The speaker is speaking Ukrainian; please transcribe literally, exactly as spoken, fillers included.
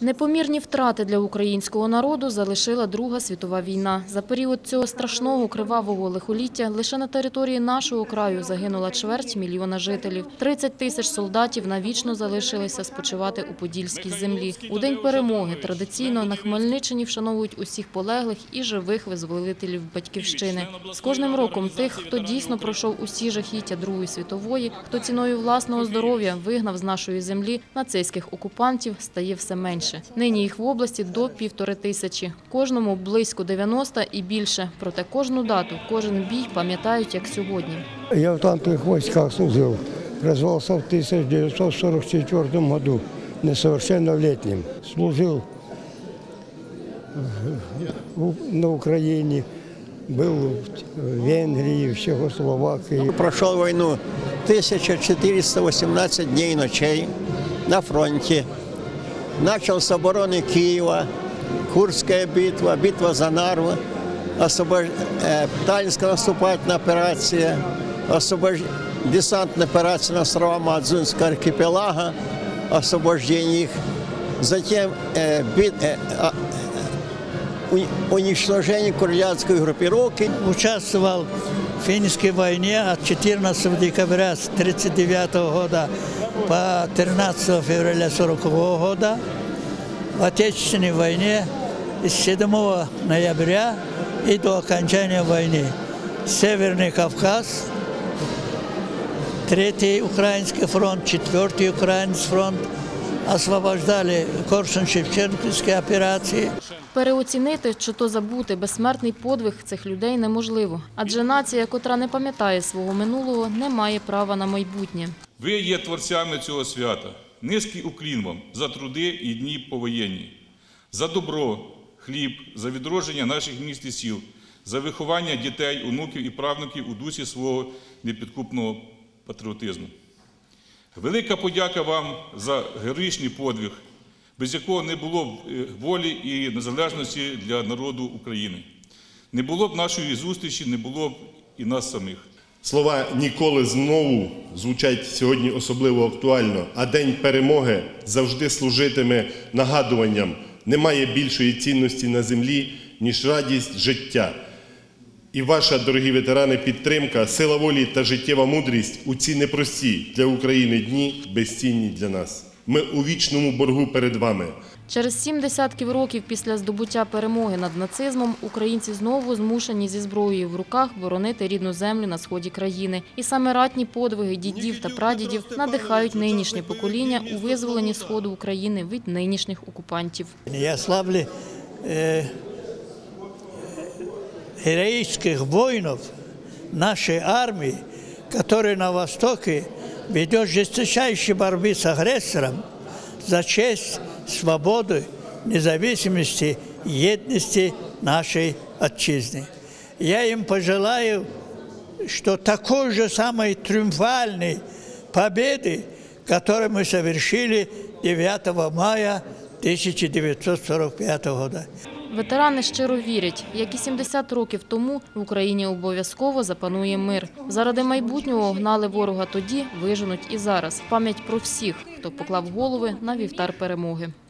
Непомірні втрати для українського народу залишила Друга світова війна. За період цього страшного кривавого лихоліття лише на території нашого краю загинула чверть мільйона жителів. тридцять тисяч солдатів навічно залишилися спочивати у Подільській землі. У День перемоги традиційно на Хмельниччині вшановують усіх полеглих і живих визволителів Батьківщини. З кожним роком тих, хто дійсно пройшов усі жахіття Другої світової, хто ціною власного здоров'я вигнав з нашої землі нацистських окупантів, стає все менше. Нині їх в області до півтори тисячі. Кожному близько дев'яноста і більше. Проте кожну дату, кожен бій пам'ятають, як сьогодні. Я в танкових войсках служив. Призвався в тисяча дев'ятсот сорок четвертом году, несовершеннолетним. Служив на Україні, був в Венгрії, в Чехословакії. Пройшов війну тисяча чотириста вісімнадцять днів і ночей на фронті. Начал с обороны Киева, Курская битва, битва за Нарву, освобож... э, Таллинская наступательная операция, освобож... десантная операция на острова Мадзунского архипелага, освобождение их. Затем э, бит... э, э, уничтожение курляндской группировки. Участвовал в финской войне от четырнадцатого декабря тридцать девятого года по тринадцатого февраля сорокового года, в Отечественной войне с седьмого ноября и до окончания войны. Северный Кавказ, Третий Украинский фронт, Четвертый Украинский фронт, освобождали Корсунь-Шевченківські операції. Переоцінити чи то забути безсмертний подвиг цих людей неможливо. Адже нація, котра не пам'ятає свого минулого, не має права на майбутнє. Ви є творцями цього свята. Низький уклін вам за труди і дні повоєнні. За добро, хліб, за відродження наших міст і сіл, за виховання дітей, онуків і правнуків у дусі свого непідкупного патріотизму. Велика подяка вам за героїчний подвиг, без якого не було б волі і незалежності для народу України. Не було б нашої зустрічі, не було б і нас самих. Слова «ніколи знову» звучать сьогодні особливо актуально, а День перемоги завжди служитиме нагадуванням. Немає більшої цінності на землі, ніж радість життя. І ваша, дорогі ветерани, підтримка, сила волі та життєва мудрість у ці непрості для України дні безцінні для нас. Ми у вічному боргу перед вами. Через сім десятків років після здобуття перемоги над нацизмом українці знову змушені зі зброєю в руках боронити рідну землю на сході країни. І саме ратні подвиги дідів та прадідів надихають нинішнє покоління у визволенні сходу України від нинішніх окупантів. Я славлю э, героических воинов нашей армии, которые на Востоке ведет жесточайшие борьбы с агрессором за честь, свободу, независимости, едности нашей отчизны. Я им пожелаю, что такой же самой триумфальной победы, которую мы совершили дев'ятого мая тисяча дев'ятсот сорок п'ятого года. Ветерани щиро вірять, як і сімдесят років тому в Україні обов'язково запанує мир. Заради майбутнього гнали ворога тоді, виженуть і зараз. Пам'ять про всіх, хто поклав голови на вівтар перемоги.